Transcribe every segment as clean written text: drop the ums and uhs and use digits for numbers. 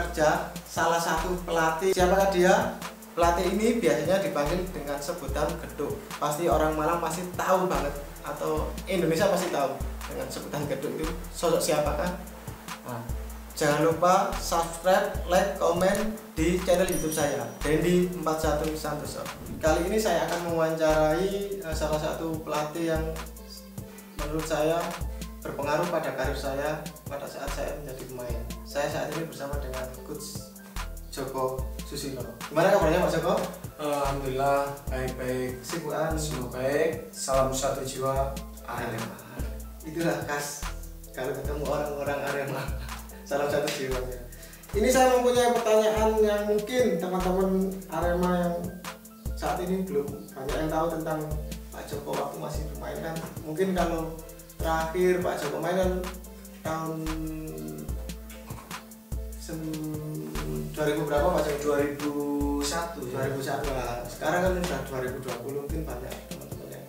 kerja salah satu pelatih. Siapakah dia? Pelatih ini biasanya dipanggil dengan sebutan Geduk. Pasti orang Malang pasti tahu banget, atau Indonesia pasti tahu dengan sebutan Geduk itu sosok siapakah. Nah, jangan lupa subscribe, like, komen di channel YouTube saya, Dendi 41 Santoso. Kali ini saya akan mewawancarai salah satu pelatih yang menurut saya berpengaruh pada karir saya pada saat saya menjadi pemain. Saya saat ini bersama dengan Coach Joko Susilo. Gimana kabarnya Pak Joko? Alhamdulillah baik-baik. Kesibukan Semua baik. Salam satu jiwa Arema. Itulah khas kalau ketemu orang-orang Arema. Salam satu jiwanya. Ini saya mempunyai pertanyaan yang mungkin teman-teman Arema yang saat ini belum banyak yang tahu tentang Pak Joko waktu masih bermain kan. Mungkin kalau terakhir Pak Joko main kan tahun 2000 berapa Pak Joko? 2001 ya. 2001 lah. Sekarang kan sudah 2020, mungkin banyak teman-teman yang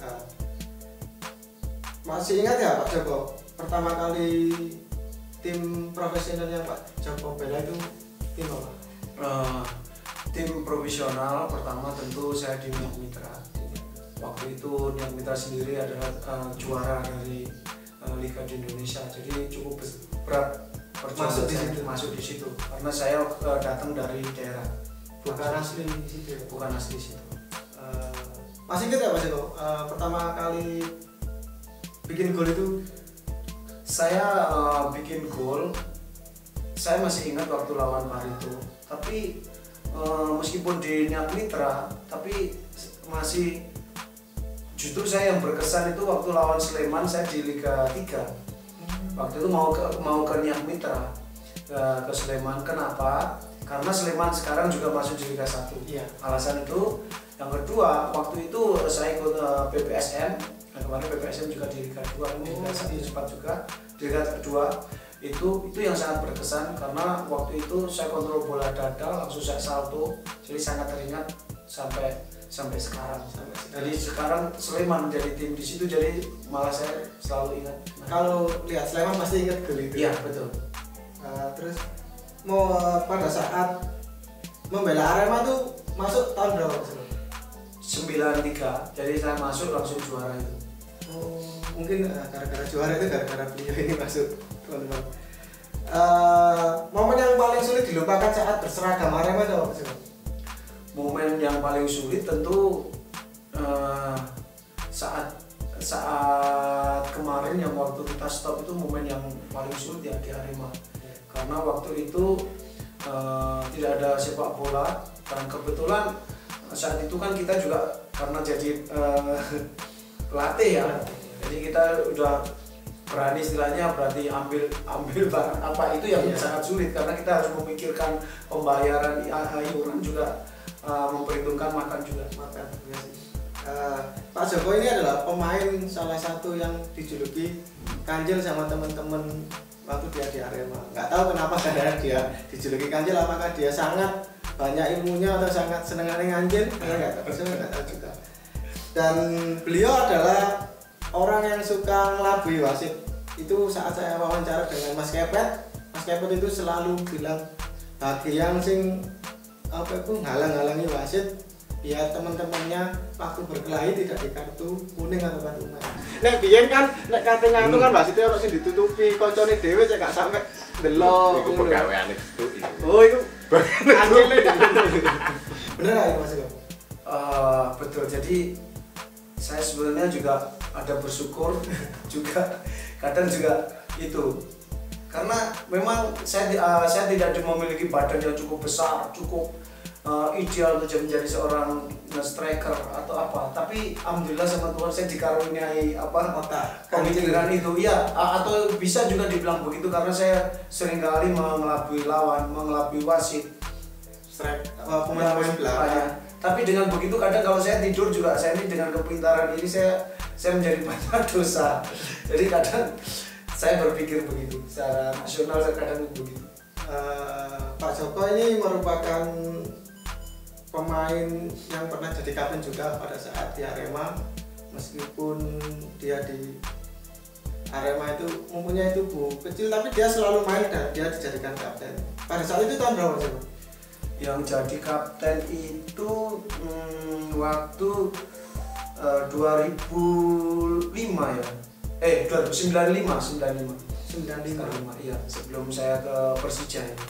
masih ingat ya Pak Joko pertama kali tim profesional yang Pak Joko bela itu tim apa? Tim profesional pertama tentu saya di Niak Mitra. Waktu itu Niak Mitra sendiri adalah juara dari Liga di Indonesia, jadi cukup berat masuk di situ karena saya datang dari daerah, bukan asli di situ. Bukan asli situ. Masih ingat ya Pak Joko pertama kali bikin gol itu? Saya bikin gol, saya masih ingat waktu lawan Barito. Tapi meskipun di Niak Mitra, tapi masih justru saya yang berkesan itu waktu lawan Sleman. Saya di Liga 3. Waktu itu mau ke Niak Mitra ke Sleman. Kenapa? Karena Sleman sekarang juga masuk di Liga 1. Iya. Alasan itu. Yang kedua, waktu itu saya ikut PPSM. Nah, kemarin PPSM juga di Liga 2, ini Liga 1 cepat juga. Di Liga 2 itu yang sangat berkesan karena waktu itu saya kontrol bola dada langsung saya salto, jadi sangat teringat sampai sekarang. Jadi sekarang Sleman menjadi tim di situ, jadi malah saya selalu ingat. Kalau lihat Sleman pasti ingat gol itu. Iya betul. Terus mau pada saat membela Arema tuh masuk tahun berapa Pak? 93, jadi saya masuk langsung juara itu. Mungkin gara-gara juara itu gara-gara beliau ini masuk teman-teman. Momen yang paling sulit dilupakan saat berseragam Arema itu apa sih? Momen yang paling sulit tentu saat kemarin yang waktu kita stop itu momen yang paling sulit ya di Arema. Karena waktu itu tidak ada sepak bola dan kebetulan saat itu kan kita juga karena jadi pelatih ya, jadi kita udah berani istilahnya berarti ambil barang apa itu yang sangat sulit karena kita harus memikirkan pembayaran iuran juga, memperhitungkan makan juga. Pak Joko ini adalah pemain salah satu yang dijuluki Kanjel sama teman-teman waktu dia di Arema. Nggak tahu kenapa karena dia dijuluki Kanjel, apakah dia sangat banyak ilmunya atau sangat senengannya nganjil, nggak tahu juga. Dan beliau adalah orang yang suka ngelabui wasit. Itu saat saya wawancara dengan Mas Kepet itu selalu bilang bagi yang sing ngalang-halangi wasit biar teman-temannya waktu berkelahi tidak di kartu kuning atau kartu merah. Nek biyen kan nek katanya itu kan wasitnya harus ditutupi koncone dhewe cek gak sampe delok. Iku pegaweane itu. Oh itu anjene. Bener gak itu Mas Joko? Betul. Jadi saya sebenarnya juga ada bersyukur juga kadang juga itu karena memang saya tidak memiliki badan yang cukup besar, cukup ideal untuk menjadi seorang striker atau apa, tapi alhamdulillah sama Tuhan saya dikaruniai pemikiran itu ya, atau bisa juga dibilang begitu karena saya seringkali mengelabui lawan, mengelabui wasit, pemain belakang. Tapi dengan begitu kadang kalau saya tidur juga saya ini dengan kepintaran ini saya menjadi banyak dosa. Jadi kadang saya berpikir begitu, secara nasional saya kadang begitu. Pak Joko ini merupakan pemain yang pernah jadi kapten juga pada saat di Arema, meskipun dia di Arema itu mempunyai tubuh kecil tapi dia selalu main dan dia dijadikan kapten. Pada saat itu tahun berapa sih? Yang jadi kapten itu waktu 2005 ya. 95 iya, sebelum saya ke Persija ya.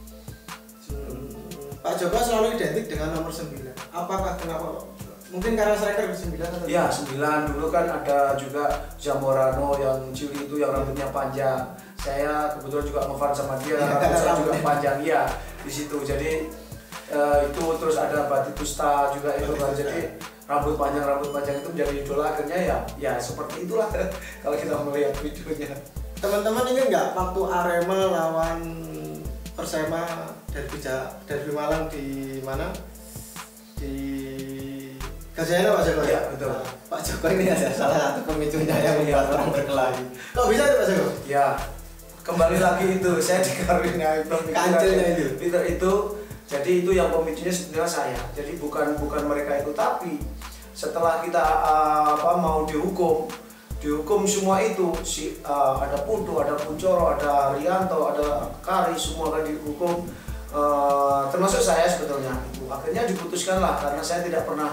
Pak Joko selalu identik dengan nomor 9. Apakah kenapa? Mungkin karena striker di 9 atau? Ya, 9 dulu kan ada juga Zamorano yang Cili itu yang rambutnya panjang. Saya kebetulan juga ngefans sama dia, rambut saya juga panjang ya di situ. Jadi itu terus ada Batistuta juga itu kan. Jadi rambut panjang itu menjadi idola akhirnya ya seperti itulah kalau kita melihat videonya. Teman-teman ingat nggak waktu Arema lawan Persema dari Malang di mana? Di Gajayana Pak Joko ya? Betul. Pak Joko ini ada salah satu pemicunya yang membuat orang berkelahi. Kok bisa itu Pak Joko? Ya, kembali lagi itu saya dikaruniai kancelnya itu. Jadi itu yang pemicunya sebenarnya saya. Jadi bukan mereka itu, tapi setelah kita mau dihukum semua itu ada Putu, ada Puncoro, ada Rianto, ada Kari, semua kan dihukum. Termasuk saya sebetulnya itu akhirnya diputuskanlah karena saya tidak pernah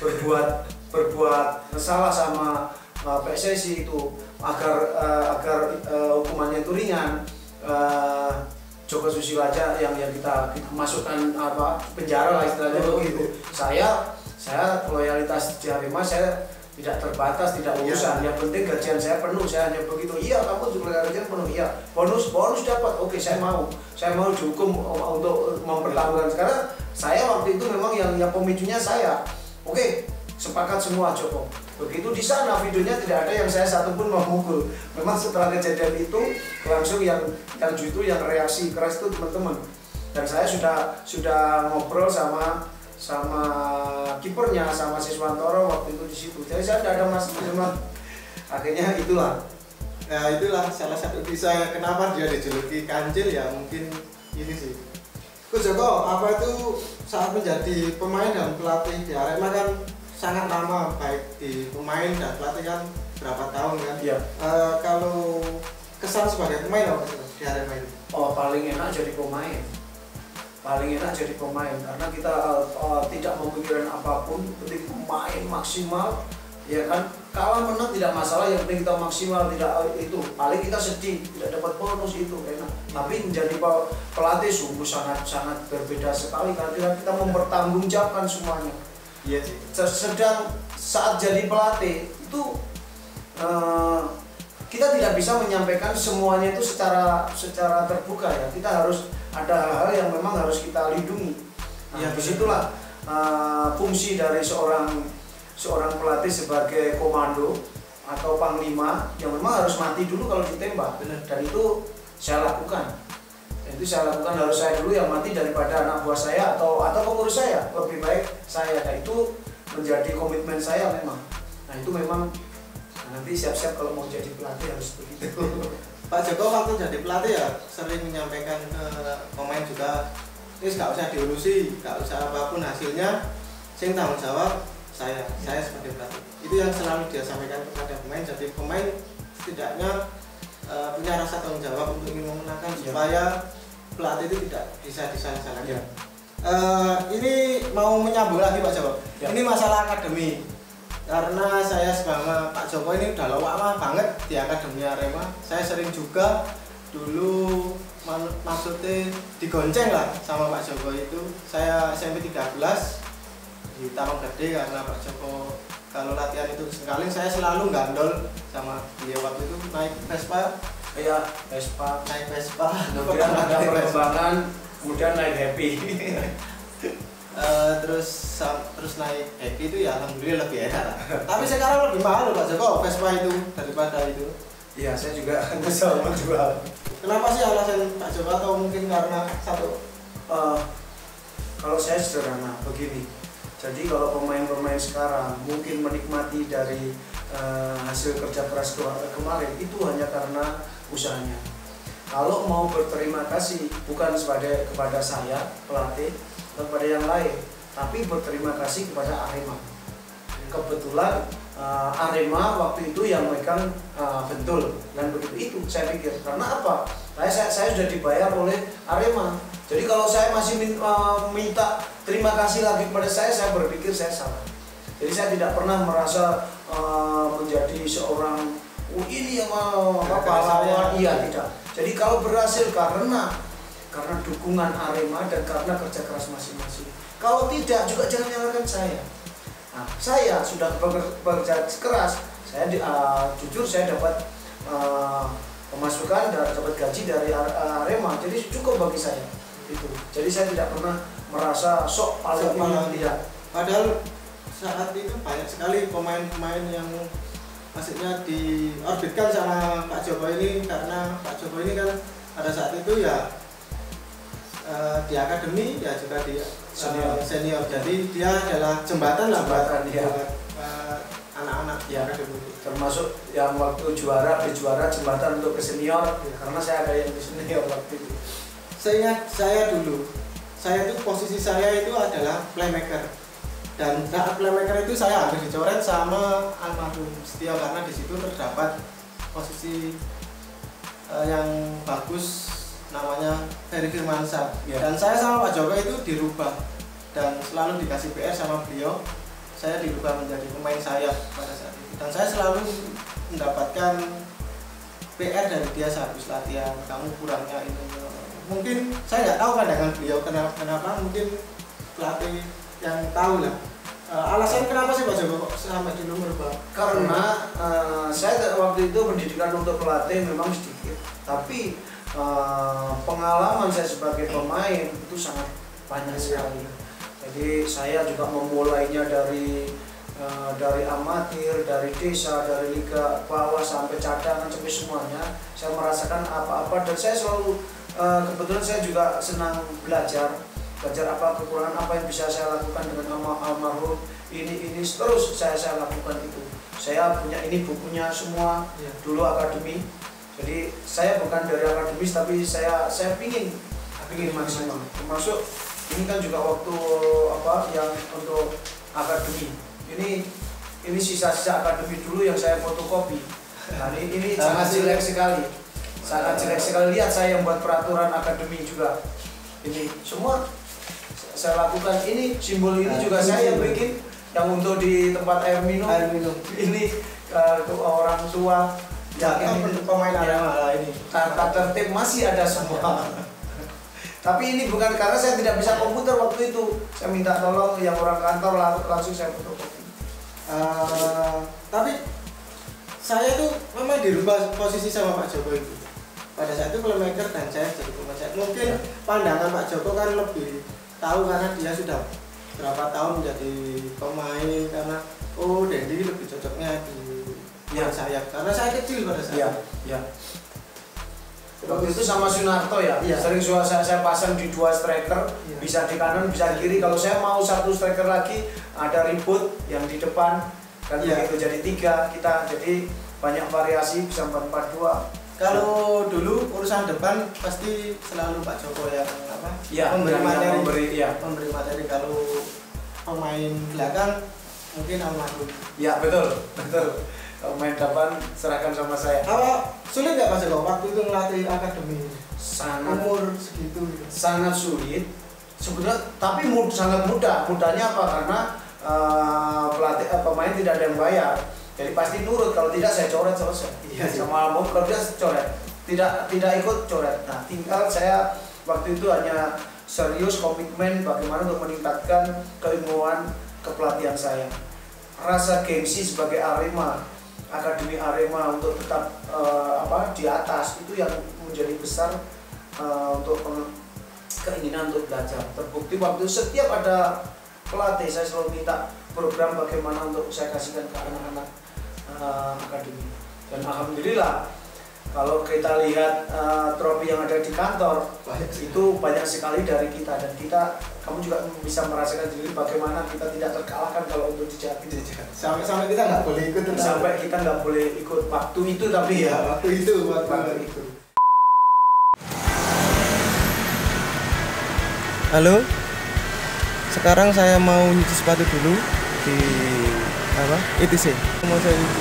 berbuat salah sama PSSI itu agar hukumannya itu ringan. Joko Susilo aja yang kita masukkan penjara lah istilahnya begitu. Saya loyalitas di Arema saya tidak terbatas, tidak urusan. Yang penting gajian saya penuh, saya hanya begitu. Iya, kamu juga gajian penuh. Iya, bonus dapat. Oke, saya mau dihukum untuk mempertahankan. Sekarang saya waktu itu memang yang pemicunya saya. Oke, sepakat semua Joko. Begitu di sana videonya tidak ada yang saya satupun memukul. Memang setelah kejadian itu langsung yang reaksi keras itu teman-teman. Dan saya sudah ngobrol sama kipernya, sama Siswantoro waktu itu di situ. Jadi saya tidak ada masalah. Akhirnya itulah. Nah itulah salah satu kisah kenapa dia dijuluki kancil ya, mungkin ini sih. Coach Joko, apa itu saat menjadi pemain dan pelatih di Arema kan sangat lama, baik di pemain dan pelatih kan berapa tahun kan? Iya. Kalau kesan sebagai pemain apa sih di Arema ini? Oh, paling enak jadi pemain. Karena kita tidak memikirkan apapun, penting main maksimal, ya kan. Kalah menang tidak masalah, yang penting kita maksimal, tidak itu. Paling kita sedih tidak dapat bonus itu enak. Tapi menjadi pelatih sungguh sangat berbeda sekali karena kita mempertanggungjawabkan semuanya. Iya sih. Sedang saat jadi pelatih itu kita tidak bisa menyampaikan semuanya itu secara terbuka ya. Kita harus ada hal-hal yang memang harus kita lindungi. Ya, disitulah fungsi dari seorang pelatih sebagai komando atau panglima yang memang harus mati dulu kalau ditembak. Benar. Dan itu saya lakukan. Harus saya dulu yang mati daripada anak buah saya atau pengurus saya. Lebih baik saya. Nah, itu menjadi komitmen saya memang. Nah itu memang nanti siap-siap kalau mau jadi pelatih harus begitu. Pak Joko waktu jadi pelatih ya sering menyampaikan ke pemain juga, ini nggak usah diurusi, nggak usah apapun hasilnya, sing tanggung jawab saya sebagai pelatih. Itu yang selalu dia sampaikan kepada pemain. Jadi pemain setidaknya punya rasa tanggung jawab untuk ingin memenangkan supaya pelatih itu tidak bisa disalah-salahkan. Ini mau menyambung lagi Pak Joko. Ini masalah akademi. Karena saya sama Pak Joko ini udah lama banget di Akademi Arema. Saya sering juga dulu maksudnya digonceng lah sama Pak Joko itu. Saya SMP 13 di Taman Gede karena Pak Joko kalau latihan itu sekali saya selalu gandol sama dia waktu itu naik Vespa. Iya, naik Vespa. Kemudian ada penerbangan, kemudian naik Happy. Terus naik Happy itu ya alhamdulillah lebih enak. Tapi sekarang lebih mahal Pak Joko Vespa itu daripada itu. Iya, saya juga bisa menjual. Kenapa sih alasan Pak Joko, atau mungkin karena satu? Kalau saya sederhana begini. Jadi kalau pemain-pemain sekarang mungkin menikmati dari hasil kerja keras kemarin itu hanya karena usahanya. Kalau mau berterima kasih bukan kepada saya pelatih, kepada yang lain, tapi berterima kasih kepada Arema. Kebetulan Arema waktu itu yang megang Bentul dan begitu itu saya pikir karena apa saya sudah dibayar oleh Arema, jadi kalau saya masih minta terima kasih lagi kepada saya berpikir saya salah. Jadi saya tidak pernah merasa menjadi seorang ini yang pahlawan, iya tidak. Jadi kalau berhasil karena dukungan Arema dan karena kerja keras masing-masing. Kalau tidak juga jangan nyalakan saya. Nah, saya sudah bekerja keras. Saya jujur saya dapat pemasukan dan dapat gaji dari Arema. Jadi cukup bagi saya. Itu. Jadi saya tidak pernah merasa sok paling tidak. Padahal saat itu banyak sekali pemain-pemain yang maksudnya diorbitkan sama Pak Joko ini, karena Pak Joko ini kan pada saat itu ya di akademi ya juga di senior. Jadi dia adalah jembatan lah buat anak-anak ya, akademi. Termasuk yang waktu juara jembatan untuk ke senior ya, karena saya ada yang di senior waktu itu. Seingat saya dulu, saya itu posisi saya itu adalah playmaker. Dan saat playmaker itu saya hampir dicoret sama almarhum Setio karena di situ terdapat posisi yang bagus namanya Ferry Firmansyah. Dan saya sama Pak Joko itu dirubah dan selalu dikasih PR sama beliau. Saya dirubah menjadi pemain sayap pada saat itu dan saya selalu mendapatkan PR dari dia saat habis latihan, kamu kurangnya ini. Mungkin saya nggak tahu pandangan beliau kenapa mungkin pelatih yang tahu lah. Alasan kenapa sih Pak Joko sampai dulu merubah? Karena saya waktu itu pendidikan untuk pelatih memang sedikit, tapi pengalaman saya sebagai pemain itu sangat banyak sekali. Jadi saya juga memulainya dari amatir, dari desa, dari liga bawah sampai cadangan sampai semuanya. Saya merasakan apa-apa dan saya selalu kebetulan saya juga senang belajar apa kekurangan apa yang bisa saya lakukan dengan almarhum ini terus saya lakukan itu. Saya punya ini bukunya semua dulu akademi. Jadi saya bukan dari akademis tapi saya pingin maksimal. Termasuk ini kan juga waktu yang untuk akademi. Ini sisa-sisa akademi dulu yang saya fotokopi. Nah, ini sangat jelek sekali. Sangat jelek sekali. Lihat saya yang buat peraturan akademi juga. Ini semua saya lakukan. Ini simbol ini juga saya yang bikin yang untuk di tempat air minum. Ini orang tua. Ya, ini pemain Arema ini. Tata tertib masih ada semua. Tapi ini bukan karena saya tidak bisa komputer waktu itu. Saya minta tolong yang orang kantor langsung saya fotokopi. Tapi saya tuh memang dirubah posisi sama Pak Joko itu. Pada saat itu playmaker dan saya jadi pemain sayap. Mungkin pandangan Pak Joko kan lebih tahu karena dia sudah berapa tahun menjadi pemain, karena Dendi lebih cocoknya di sayap karena saya kecil pada saat itu. Waktu itu sama Sunarto sering saya pasang di dua striker, bisa di kanan bisa di kiri. Kalau saya mau satu striker lagi ada ribut yang di depan kan begitu jadi 3 kita, jadi banyak variasi bisa 4-4-2. Kalau dulu urusan depan pasti selalu Pak Joko yang memberi materi. Kalau pemain belakang mungkin almarhum. Ya betul. Kalau main depan serahkan sama saya. Sulit nggak Pak Joko waktu itu melatih akademi? Sangat umur segitu. Sangat sulit sebenarnya, tapi sangat mudah. Mudahnya apa? Karena pemain tidak ada yang bayar. Jadi pasti nurut, kalau tidak saya coret selesai. Sama mau kalau dia coret, tidak ikut coret. Nah, tinggal saya waktu itu hanya serius komitmen bagaimana untuk meningkatkan keilmuan kepelatihan saya. Rasa gengsi sebagai Arema, akademi Arema untuk tetap di atas itu yang menjadi besar untuk keinginan untuk belajar. Terbukti waktu setiap ada pelatih saya selalu minta program bagaimana untuk saya kasihkan ke anak-anak akademi. Dan alhamdulillah kalau kita lihat trofi yang ada di kantor itu banyak sekali dari kita, dan kamu juga bisa merasakan sendiri bagaimana kita tidak terkalahkan kalau untuk di Jatim. Sampai kita nggak boleh ikut. Sampai kita nggak boleh ikut waktu itu, tapi waktu itu. Halo, sekarang saya mau nyuci sepatu dulu di apa? ITC. Mau saya ITC.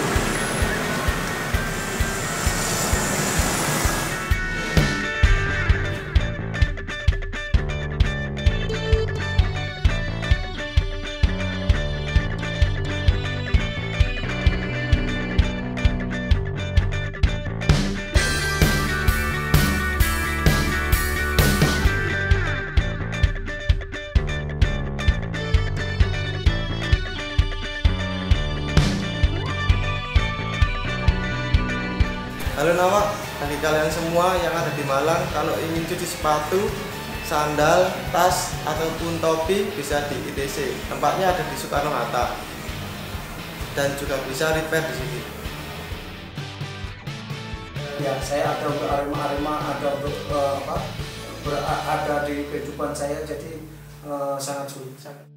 Halo Nawak, bagi kalian semua yang ada di Malang, kalau ingin cuci sepatu, sandal, tas, ataupun topi bisa di ITC. Tempatnya ada di Soekarno-Hatta dan juga bisa repair di sini. Ya, saya ada untuk Arema, ada untuk ada di kehidupan saya, jadi sangat sulit.